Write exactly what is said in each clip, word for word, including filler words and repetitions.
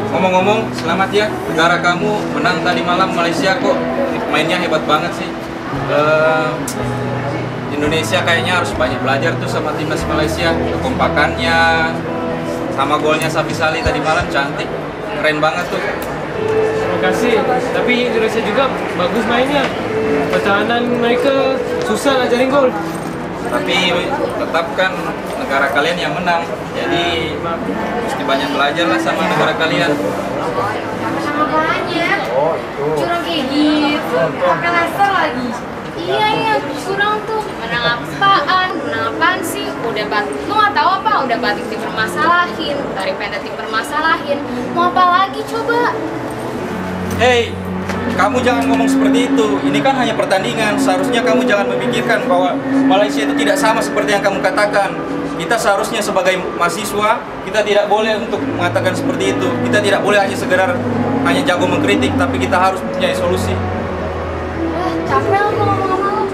ngomong-ngomong, selamat ya, negara kamu menang tadi malam Malaysia kok. Mainnya hebat banget sih. Uh, Indonesia kayaknya harus banyak belajar tuh sama timnas Malaysia. Kekompakannya, sama golnya Safi Salih tadi malam cantik, keren banget tuh. Terima kasih. Tapi Indonesia juga bagus mainnya. Pertahanan mereka susah ngajarin gol. Tapi tetap kan negara kalian yang menang, jadi mesti banyak belajar lah sama negara kalian. Makanya curang kayak gitu, pakai laser lagi. Iya iya, curang tuh. Menang apaan? Menang apaan sih? Udah batik, lu nggak tahu apa? Udah batik dipermasalahin, tari pendek dipermasalahin. Mau apa lagi coba? Hei, kamu jangan ngomong seperti itu. Ini kan hanya pertandingan. Seharusnya kamu jangan memikirkan bahwa Malaysia itu tidak sama seperti yang kamu katakan. Kita seharusnya sebagai mahasiswa, kita tidak boleh untuk mengatakan seperti itu. Kita tidak boleh hanya sekedar hanya jago mengkritik, tapi kita harus punya solusi. Eh, capek aku ngomong sama lu.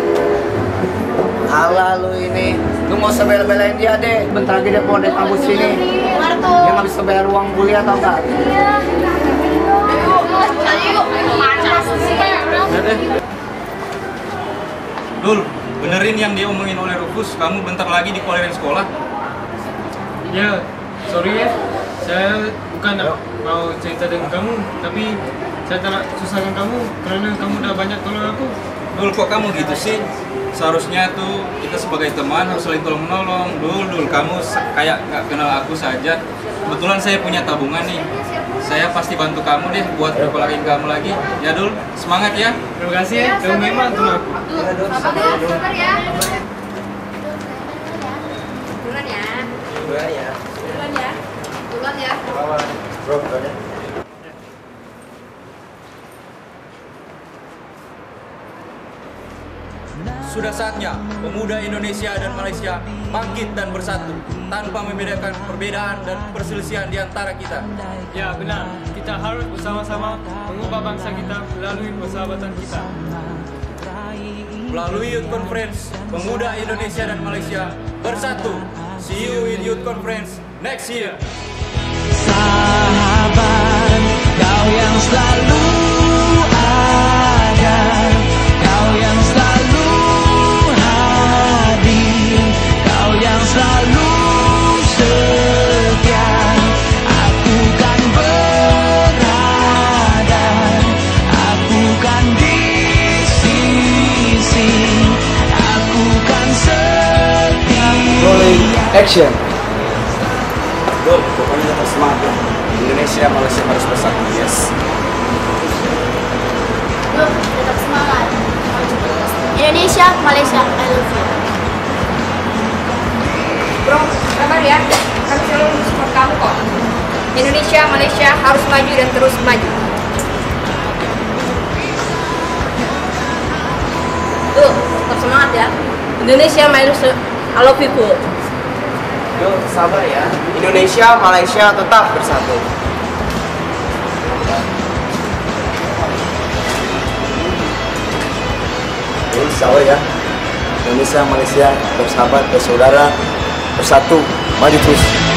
Alah lu ini, lu mau usah bela-belain dia deh. Bentar lagi dia mau dari kampus sini. Dia nggak bisa bayar uang kuliah tau nggak? Iya. Ayo, panas sih. Dul, benerin yang diomongin oleh Rufus, kamu bentar lagi dikeluarin sekolah. Ya, sorry ya. Saya bukan mau cerita dengan kamu, tapi saya tak susahkan kamu karena kamu udah banyak tolong aku. Dul, kok kamu gitu sih? Seharusnya tuh kita sebagai teman harus saling tolong menolong. Dul, Dul, kamu kayak nggak kenal aku saja. Kebetulan saya punya tabungan nih. Saya pasti bantu kamu deh buat nyekolahin kamu lagi. Ya Dul, semangat ya. Terima kasih ya, kamu memang tolong aku. Tuh, sabar ya, sabar ya. Duluan ya. Dua ya. Duluan ya. Duluan ya. Bro, duluan ya. Sudah saatnya pemuda Indonesia dan Malaysia bangkit dan bersatu tanpa membedakan perbedaan dan perselisihan di antara kita. Ya benar, kita harus bersama-sama mengubah bangsa kita melalui persahabatan kita. Melalui Youth Conference, pemuda Indonesia dan Malaysia bersatu. See you in Youth Conference next year. Sahabat, kau yang selalu ada, kau yang selalu hadir, kau yang selalu setia. Aku kan berada, aku kan di sisi, aku kan setia. Rolling action. Dul, pokoknya tetap semangat ya. Indonesia, Malaysia harus bersatu, yes. Lu tetap semangat. Indonesia, Malaysia, I love you. Bro, sabar ya. Kami selalu support kamu kok. Indonesia, Malaysia harus maju dan terus maju. Tuh, tetap semangat ya. Indonesia, Malaysia, I love you bro. Dul, sabar ya. Indonesia, Malaysia tetap bersatu. Dul, sabar ya. Indonesia, Malaysia bersahabat, bersaudara, bersatu, maju terus.